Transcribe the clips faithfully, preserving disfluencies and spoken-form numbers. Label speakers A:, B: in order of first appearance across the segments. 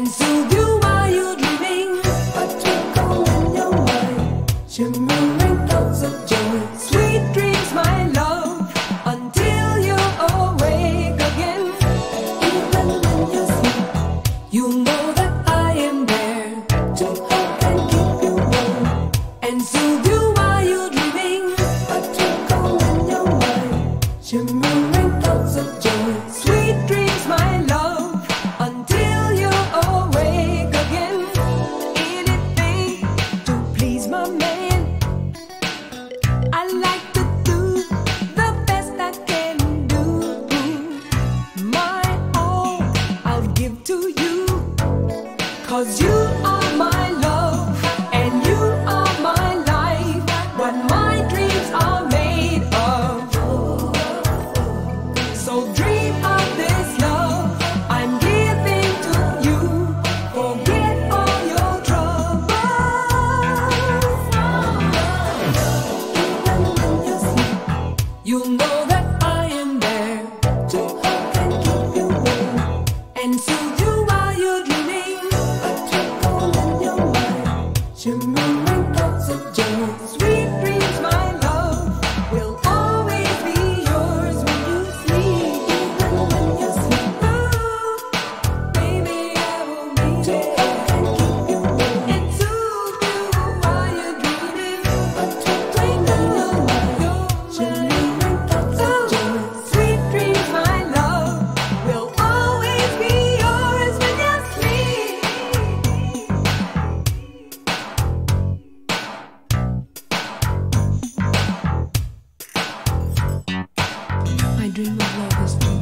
A: and soothe you while you're dreaming. A twinkle in your mind, shimmering clouds of joy. Sweet dreams, my love, until you're awake again. Even when you sleep, you know that I am there to help and keep you warm and soothe you while you're dreaming. A twinkle in your mind, shimmering clouds of joy. Sweet dreams, my love, until you're awake again. Anything to please my man. I like to do the best I can do. My all I'll give to you, 'cause you are my love and you are my life, what my dreams are made of. So dream of this love I'm giving to you. Forget all your troubles. Even when you sleep, you know that I am there to help and keep you warm and soothe you while you're dreaming. A twinkle in your mind, shimmering clouds of joy. Sweet dreams, my love, will always be yours when you sleep. Even when you sleep, oh, baby, I will be there to help and keep you warm and soothe you while you're dreaming. A twinkle in your mind, shimmering clouds of joy. Sweet dreams, my love, will always be yours when you sleep. My dream of love is true.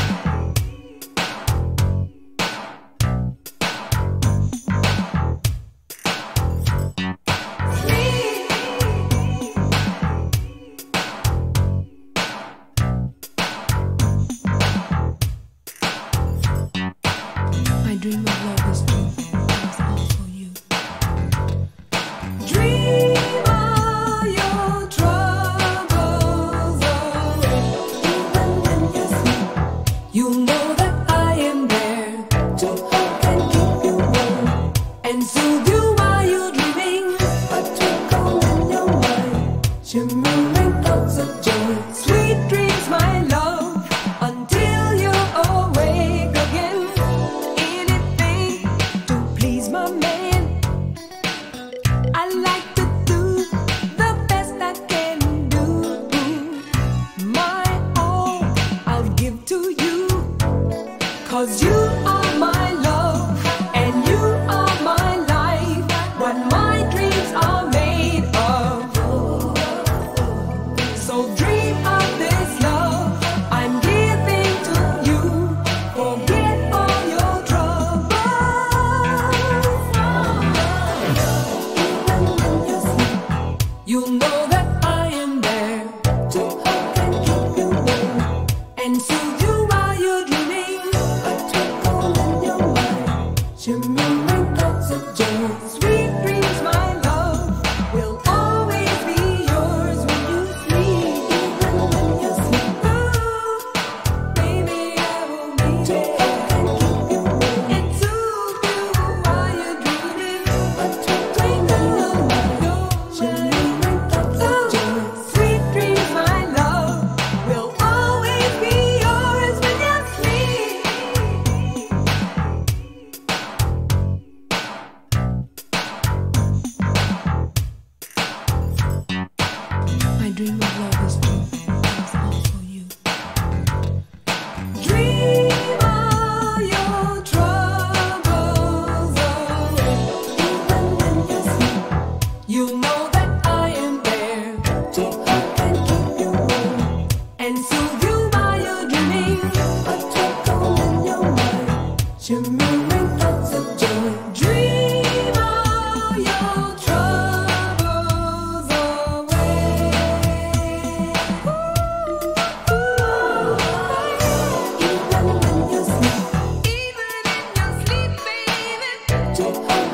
A: My dream of love is true. It's also you. Dream all your troubles away. Even when you sleep, you know that I am there to help and keep you warm and soothe you while you're dreaming. A twinkle in your mind, shimmering clouds of joy. Sweet dreams, my love, until you're awake again. Anything to please my man. I like to do the best I can do. My all I'll give to you, 'cause you are my love and you are my life, what my dreams are made of. So dream of this love I'm giving to you. Forget all your troubles. Even when you sleep, you know that I am there to help and keep you warm and soothe you while you're dreaming. A twinkle in your mind, shimmering clouds of joy. Sweet dreams, my love, will always be yours when you sleep. Even when you sleep, oh, baby, I will be there to help and keep you warm and soothe you while you're dreaming. A twinkle in your mind, shimmering clouds of joy. Sweet dreams, my love, will always be yours when you sleep. My dream of love is true. It's also you. Dream all your troubles away. Even when you sleep, you know that I am there to help and keep you warm and soothe you while you're dreaming. A twinkle in your mind, shimmering clouds of joy. Dream all your troubles away. Even when you sleep, even in your sleep, baby, to help